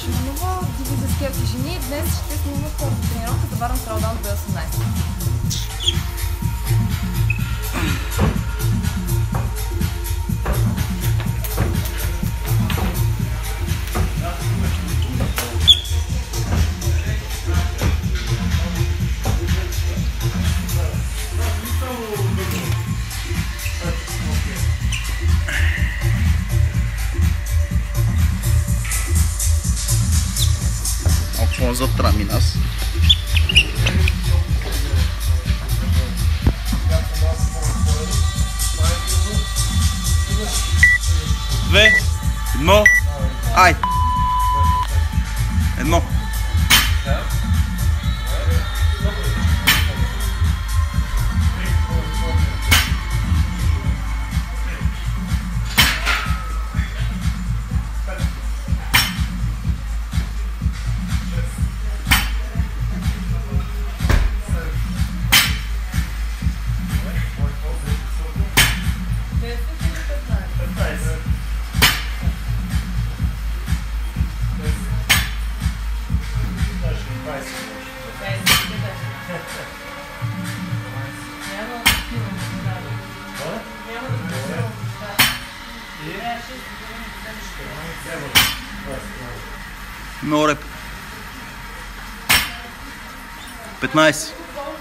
Шуманова, дивизия скелти жени. Днес ще снимам първата тренировка за Варна Стралдан 2018. За траминас. Две, едно, ай! Едно. No rep. 15.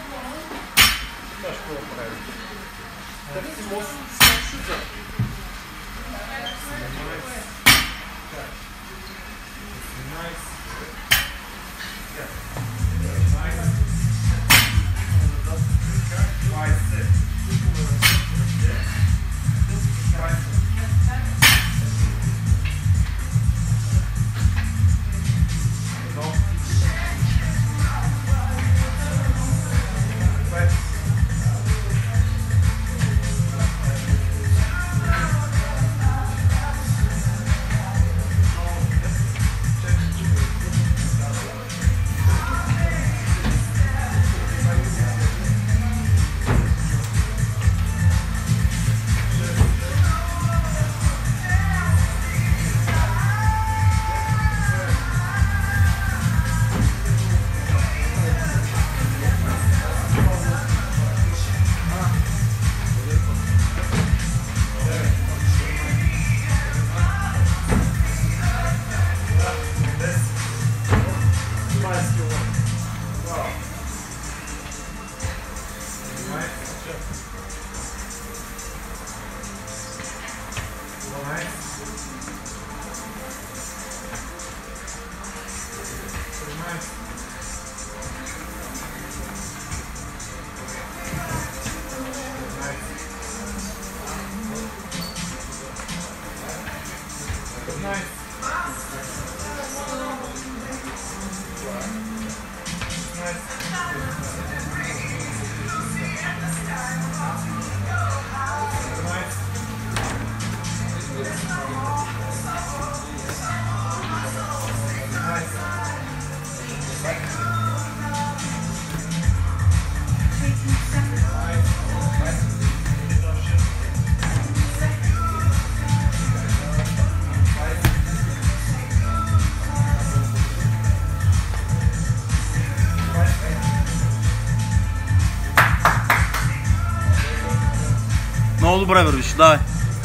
Много добре вървиш, давай.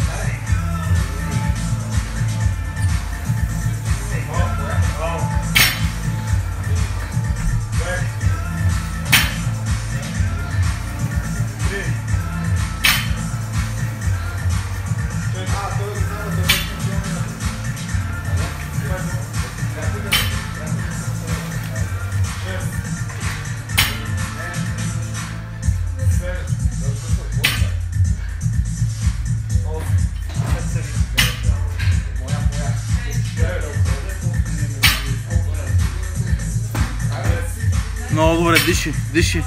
Много добре, диши, диши.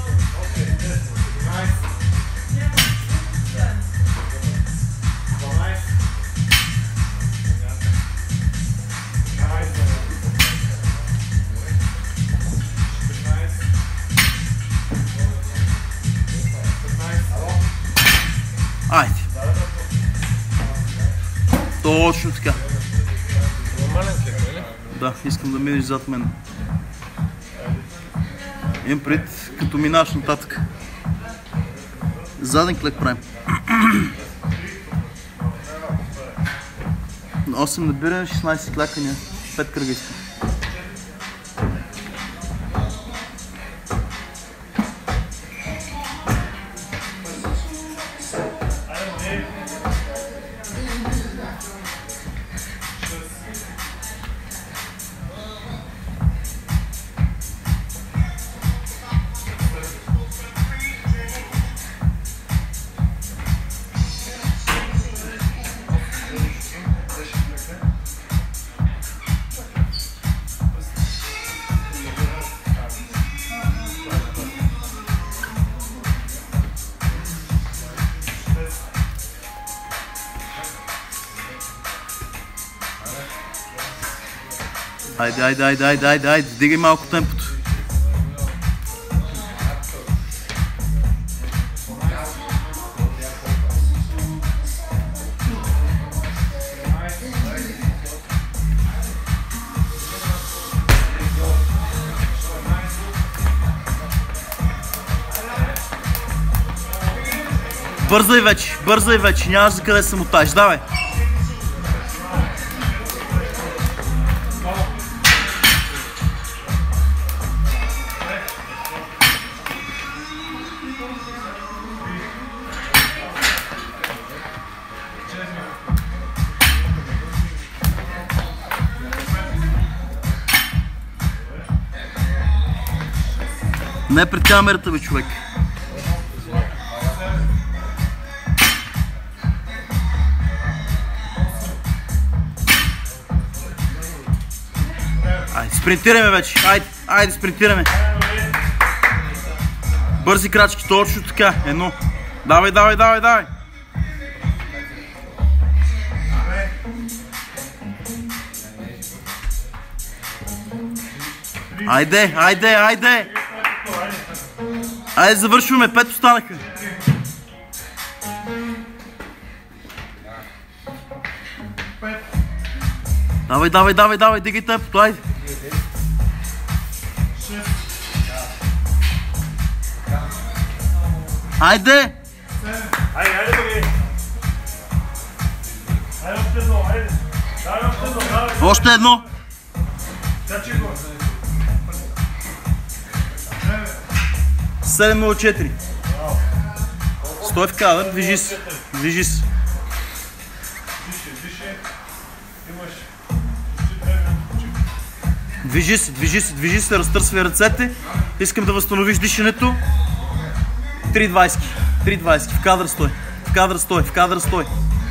Айде. Точно така. Нормален клик, нали? Да, искам да минеш зад мен. Имам пред като минаш нататък. Заден клек правим. 8 набиране, 16 клякания, 5 кръга искам. Айде, дигай малко темпото. Бързай вече, нямаш за къде се мотаеш, давай. Не пред камерата, бе, човек. Айде, спринтираме вече. Айде, спринтираме. Бързи крачки, точно така. Едно. Давай. Айде, завършваме, 5 останаха. Давай, дигай темпото, айде. Айде! Още едно! Седем 0-4. Стой в кадър, движи се. Движи се, разтърсвай ръцете. Искам да възстановиш дишането. 3-20. В кадър стой.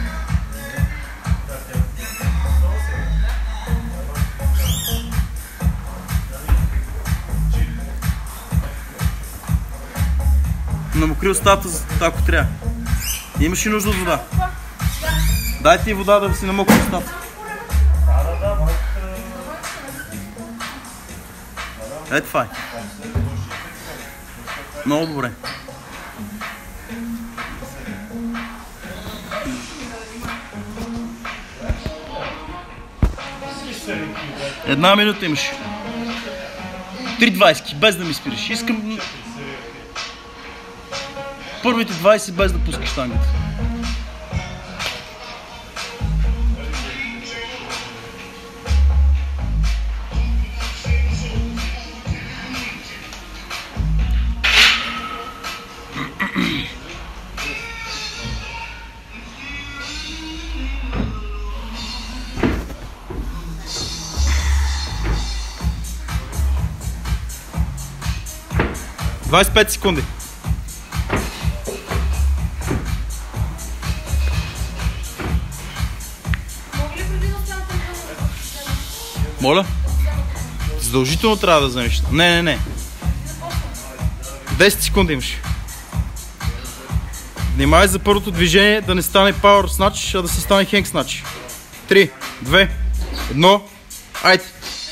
Намокри устата, ако трябва. Имаш ли нужда от вода? Дайте и вода да си намокри устата. Ето това е. Много добре. Една минута имаш. 3-20, без да ми спираш. Искам първите 20 без да пускаш штангата. – 25 секунди. Моля? Задължително трябва да вземеш. Не. 10 секунди имаш. Внимавай за първото движение да не стане power snatch, а да се стане hang snatch. 3, 2, 1. Айде.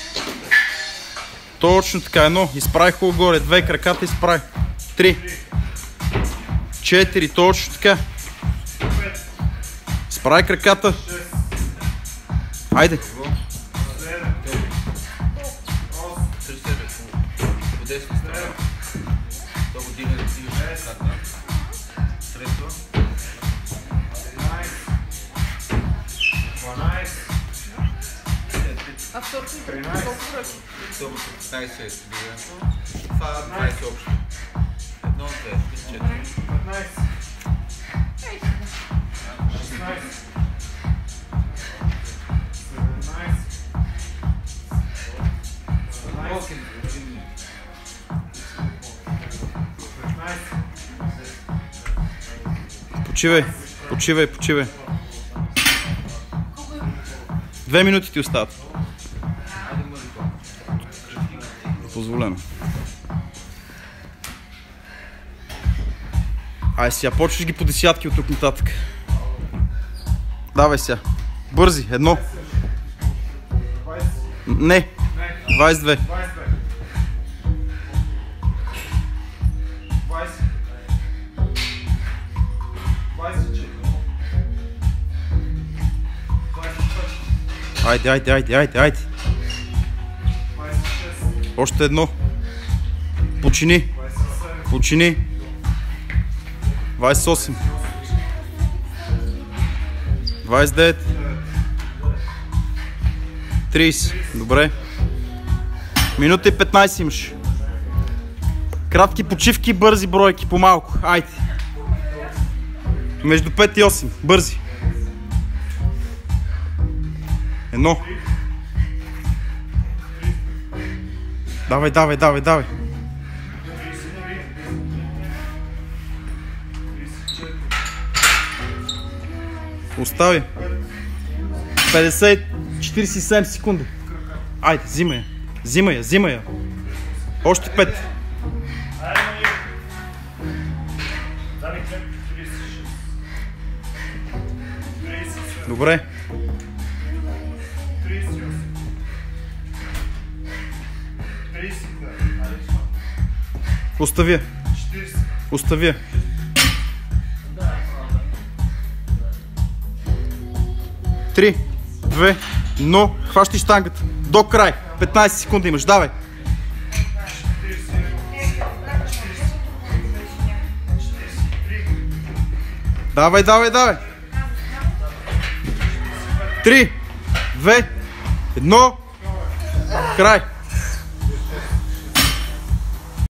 Точно така, 1. Изправи хубаво горе. 2, краката изправи. 3, 4, точно така. Изправи краката. Айде. десна страна. То го дигне да стигаш на ръката. Трето. 12. А второто и трето колко ръки? Второто 15 е дигането. Това 20 общо. 1, 2, 3, 4. 15. 16. 17. Почивай. 2 минути ти остават. Позволено. Ай сега, почваш ги по десятки от тук нататък. Давай сега. Бързи, 1. Не. 22. 24. Айде. Още едно. Почини. 28. 29. 30. Добре. Минута и 15 имаш. Кратки почивки, бързи бройки, по-малко. Айде. Между 5 и 8. Бързи. 1. Давай. Остави. 47 секунди. Айде, взимай я. Още 5. Добре. 38. Оставя. 3, 2, 1. Хващай щангата. До край. 15 секунди имаш. Давай. Давай. 3, 2, 1. Край.